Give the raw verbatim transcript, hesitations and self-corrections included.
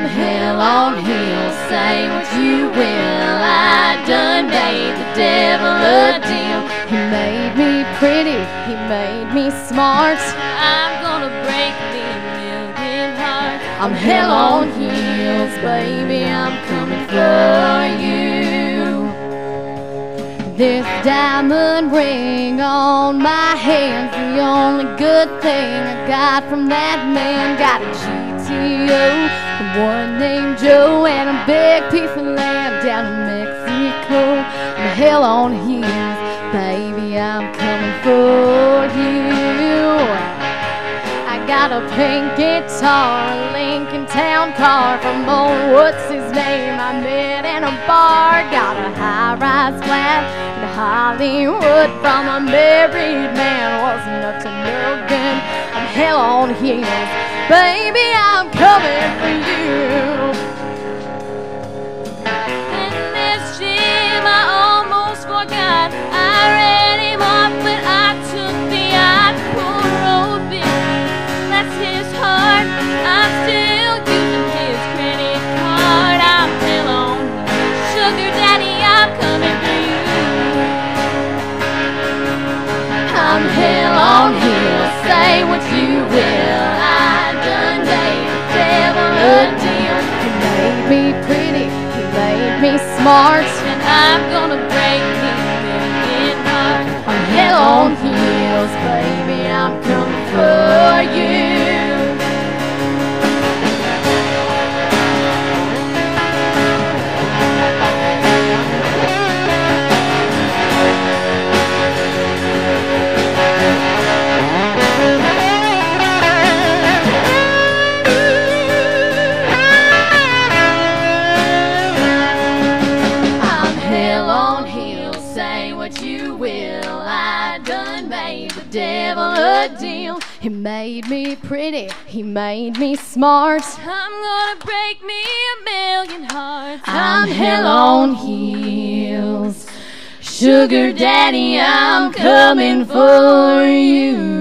I'm hell on heels, say what you will. I done made the devil a deal. He made me pretty, he made me smart. I'm gonna break me a million hearts. I'm hell on heels, baby, I'm coming for you. This diamond ring on my hand's the only good thing I got from that man. Got a G T O from one named Joe and a big piece of land down in Mexico. I'm hell on heels, baby, I'm coming for you. I got a pink guitar, a Lincoln Town car from old what's his name I met in a bar. Got a high-rise flat in Hollywood from a married man, wasn't up to no good. I'm hell on heels, baby, I'm coming for you. In this gym I almost forgot, I read him off but I took the odd poor road bill. Bless his heart, I'm still using his credit card. I'm hell on sugar daddy, I'm coming for you. I'm hell on heels, say what you will. I done made the devil a deal. He made me pretty, he made me smart, and I'm gonna break me a million hearts. I'm hell on heels, baby, I'm coming for you. Say what you will, I done made the devil a deal. He made me pretty, he made me smart, I'm gonna break me a million hearts. I'm hell on heels, sugar daddy, I'm coming for you.